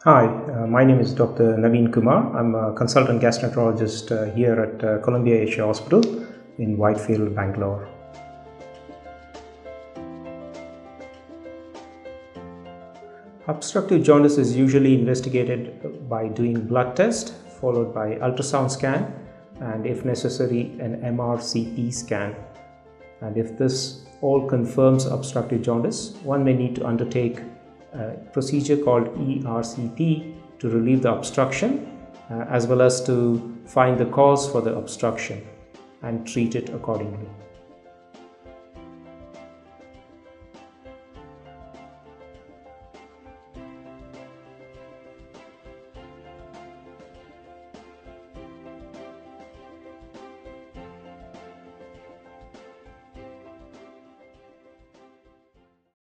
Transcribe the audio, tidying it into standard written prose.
Hi, my name is Dr. Naveen Kumar. I'm a consultant gastroenterologist here at Columbia Asia Hospital in Whitefield, Bangalore. Obstructive jaundice is usually investigated by doing blood test followed by ultrasound scan and if necessary an MRCP scan. And if this all confirms obstructive jaundice, one may need to undertake a procedure called Ercp to relieve the obstruction as well as to find the cause for the obstruction and treat it accordingly.